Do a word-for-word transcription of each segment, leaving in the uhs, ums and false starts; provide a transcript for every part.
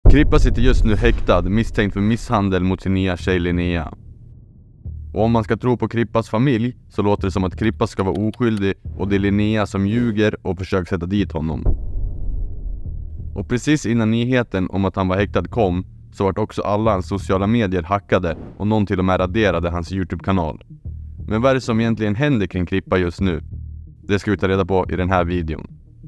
Krippa sitter just nu häktad misstänkt för misshandel mot sin nya tjej Linnea. Och om man ska tro på Krippas familj så låter det som att Krippa ska vara oskyldig och det är Linnea som ljuger och försöker sätta dit honom. Och precis innan nyheten om att han var häktad kom så vart också alla hans sociala medier hackade och någon till och med raderade hans YouTube-kanal. Men vad är det som egentligen händer kring Krippa just nu? Det ska vi ta reda på i den här videon.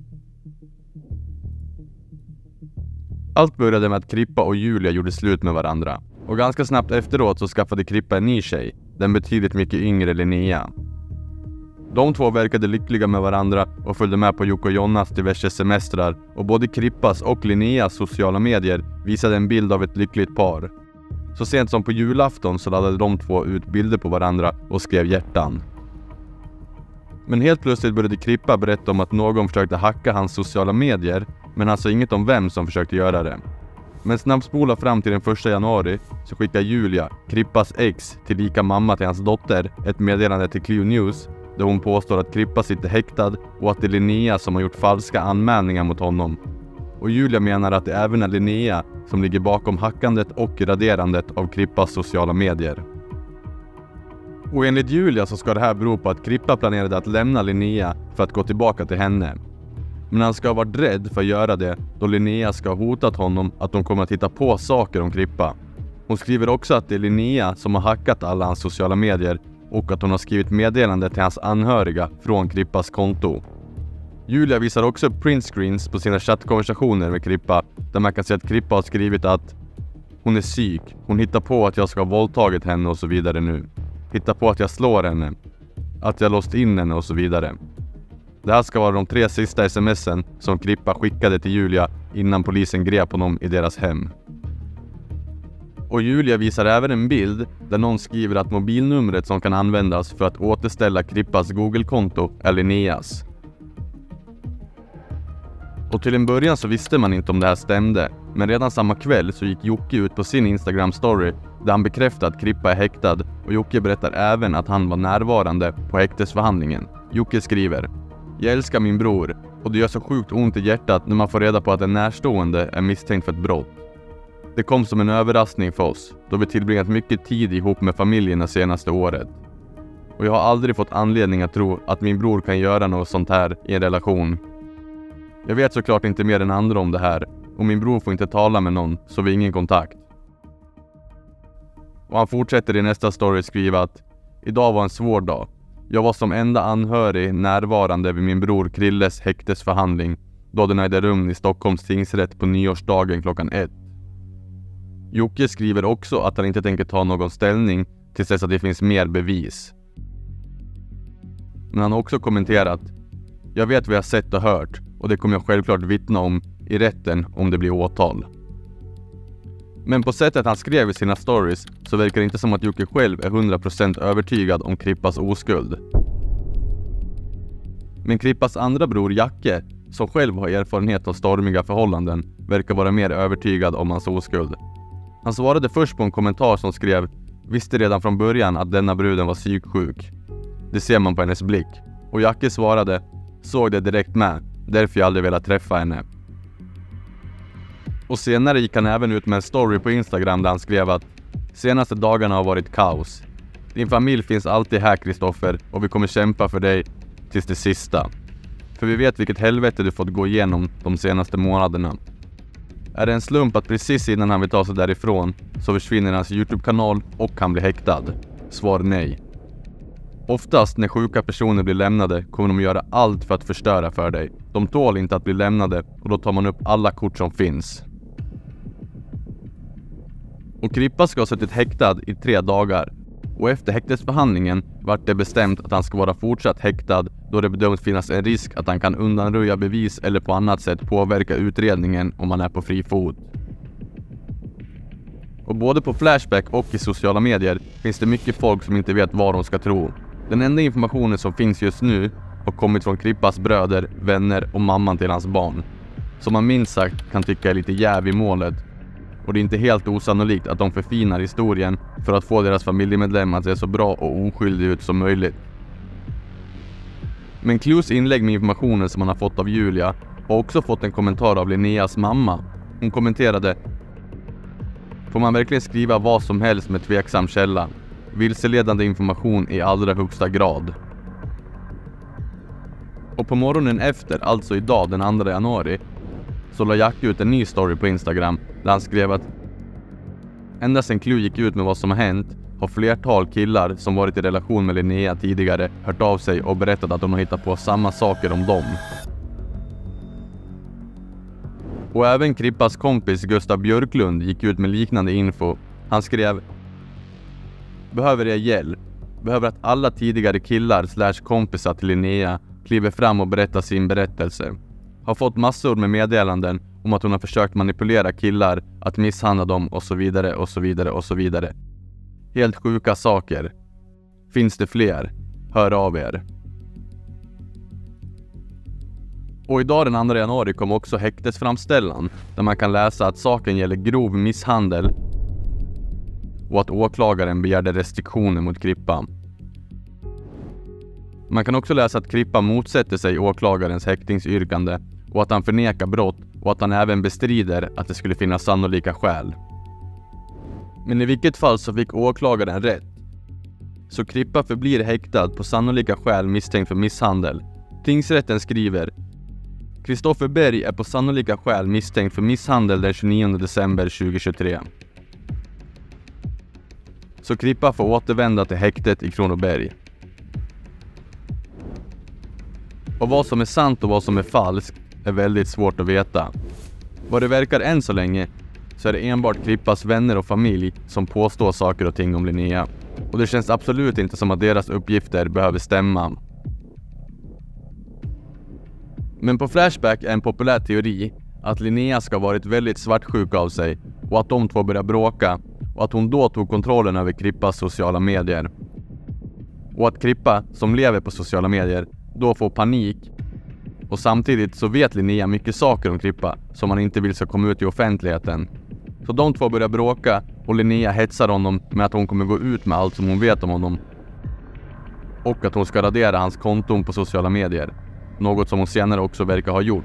Allt började med att Krippa och Julia gjorde slut med varandra. Och ganska snabbt efteråt så skaffade Krippa en ny tjej, den betydligt mycket yngre Linnea. De två verkade lyckliga med varandra och följde med på Jocke och Jonas diverse semestrar och både Krippas och Linneas sociala medier visade en bild av ett lyckligt par. Så sent som på julafton så laddade de två ut bilder på varandra och skrev hjärtan. Men helt plötsligt började Krippa berätta om att någon försökte hacka hans sociala medier, men han sa inget om vem som försökte göra det. Men snabbspola fram till den första januari så skickar Julia, Krippas ex, tillika mamma till hans dotter, ett meddelande till Clue News där hon påstår att Krippa sitter häktad och att det är Linnea som har gjort falska anmälningar mot honom. Och Julia menar att det även är Linnea som ligger bakom hackandet och raderandet av Krippas sociala medier. Och enligt Julia så ska det här bero på att Krippa planerade att lämna Linnea för att gå tillbaka till henne. Men han ska ha varit rädd för att göra det då Linnea ska ha hotat honom att de kommer att hitta på saker om Krippa. Hon skriver också att det är Linnea som har hackat alla hans sociala medier och att hon har skrivit meddelande till hans anhöriga från Krippas konto. Julia visar också printscreens på sina chattkonversationer med Krippa där man kan se att Krippa har skrivit att hon är psyk, hon hittar på att jag ska ha våldtagit henne och så vidare nu. Hittar på att jag slår henne, att jag låst in henne och så vidare. Det här ska vara de tre sista smsen som Krippa skickade till Julia innan polisen grep honom i deras hem. Och Julia visar även en bild där någon skriver att mobilnumret som kan användas för att återställa Krippas Google-konto är Linneas. Och till en början så visste man inte om det här stämde, men redan samma kväll så gick Jocke ut på sin Instagram-story där han bekräftade att Krippa är häktad och Jocke berättar även att han var närvarande på häktesförhandlingen. Jocke skriver: "Jag älskar min bror och det gör så sjukt ont i hjärtat när man får reda på att en närstående är misstänkt för ett brott. Det kom som en överraskning för oss då vi tillbringat mycket tid ihop med familjen det senaste året. Och jag har aldrig fått anledning att tro att min bror kan göra något sånt här i en relation. Jag vet såklart inte mer än andra om det här och min bror får inte tala med någon så vi har ingen kontakt." Och han fortsätter i nästa story skriva att "Idag var en svår dag. Jag var som enda anhörig närvarande vid min bror Krilles häktesförhandling då den ägde rum i Stockholms tingsrätt på nyårsdagen klockan ett. Jocke skriver också att han inte tänker ta någon ställning tills dess att det finns mer bevis. Men han har också kommenterat: "Jag vet vad jag sett och hört och det kommer jag självklart vittna om i rätten om det blir åtal." Men på sättet han skrev i sina stories så verkar det inte som att Jocke själv är hundra procent övertygad om Krippas oskuld. Men Krippas andra bror Jacke, som själv har erfarenhet av stormiga förhållanden, verkar vara mer övertygad om hans oskuld. Han svarade först på en kommentar som skrev: "Visste redan från början att denna bruden var psyksjuk. Det ser man på hennes blick." Och Jacke svarade: "Såg det direkt med, därför jag aldrig velat träffa henne." Och senare gick han även ut med en story på Instagram där han skrev att "Senaste dagarna har varit kaos. Din familj finns alltid här, Kristoffer, och vi kommer kämpa för dig tills det sista. För vi vet vilket helvete du fått gå igenom de senaste månaderna. Är det en slump att precis innan han vill ta sig därifrån så försvinner hans YouTube-kanal och han blir häktad? Svar nej. Oftast när sjuka personer blir lämnade kommer de göra allt för att förstöra för dig. De tål inte att bli lämnade och då tar man upp alla kort som finns." Och Krippa ska ha suttit häktad i tre dagar. Och efter häktesförhandlingen vart det bestämt att han ska vara fortsatt häktad då det bedöms finnas en risk att han kan undanröja bevis eller på annat sätt påverka utredningen om han är på fri fot. Och både på Flashback och i sociala medier finns det mycket folk som inte vet vad de ska tro. Den enda informationen som finns just nu har kommit från Krippas bröder, vänner och mamman till hans barn. Som man minst sagt kan tycka är lite jäv i målet. Och det är inte helt osannolikt att de förfinar historien för att få deras familjemedlemmar att se så bra och oskyldig ut som möjligt. Men Clues inlägg med informationen som han har fått av Julia har också fått en kommentar av Linneas mamma. Hon kommenterade: får man verkligen skriva vad som helst med tveksam källa. Vilseledande information i allra högsta grad. Och på morgonen efter, alltså idag den andra januari, så la Jack ut en ny story på Instagram där han skrev att ända sedan Clue gick ut med vad som har hänt har flertal killar som varit i relation med Linnea tidigare hört av sig och berättat att de har hittat på samma saker om dem. Och även Krippas kompis Gustav Björklund gick ut med liknande info. Han skrev: behöver jag hjälp? Behöver att alla tidigare killar slash kompisar till Linnea kliver fram och berättar sin berättelse. Har fått massor med meddelanden om att hon har försökt manipulera killar, att misshandla dem och så vidare och så vidare och så vidare. Helt sjuka saker. Finns det fler? Hör av er. Och idag den andra januari kom också häktesframställan där man kan läsa att saken gäller grov misshandel och att åklagaren begärde restriktioner mot Krippa. Man kan också läsa att Krippa motsätter sig åklagarens häktningsyrkande och att han förnekar brott och att han även bestrider att det skulle finnas sannolika skäl. Men i vilket fall så fick åklagaren rätt. Så Krippa förblir häktad på sannolika skäl misstänkt för misshandel. Tingsrätten skriver: Kristoffer Berg är på sannolika skäl misstänkt för misshandel den tjugonionde december tjugohundratjugotre. Så Krippa får återvända till häktet i Kronoberg. Och vad som är sant och vad som är falskt är väldigt svårt att veta. Vad det verkar än så länge så är det enbart Krippas vänner och familj som påstår saker och ting om Linnea. Och det känns absolut inte som att deras uppgifter behöver stämma. Men på Flashback är en populär teori att Linnea ska ha varit väldigt svartsjuk av sig och att de två började bråka och att hon då tog kontrollen över Krippas sociala medier. Och att Krippa, som lever på sociala medier, då får panik. Och samtidigt så vet Linnea mycket saker om Krippa som han inte vill ska komma ut i offentligheten. Så de två börjar bråka och Linnea hetsar honom med att hon kommer gå ut med allt som hon vet om honom. Och att hon ska radera hans konton på sociala medier. Något som hon senare också verkar ha gjort.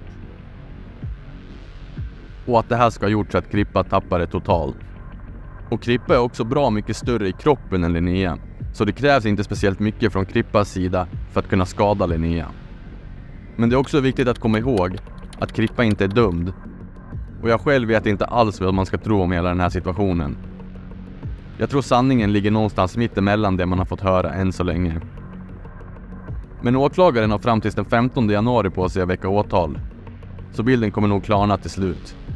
Och att det här ska ha gjort så att Krippa tappar det totalt. Och Krippa är också bra mycket större i kroppen än Linnea. Så det krävs inte speciellt mycket från Krippas sida för att kunna skada Linnea. Men det är också viktigt att komma ihåg att Krippa inte är dömd. Och jag själv vet inte alls vad man ska tro om hela den här situationen. Jag tror sanningen ligger någonstans mitt emellan det man har fått höra än så länge. Men åklagaren har fram till den femtonde januari på sig att väcka åtal. Så bilden kommer nog klarna till slut.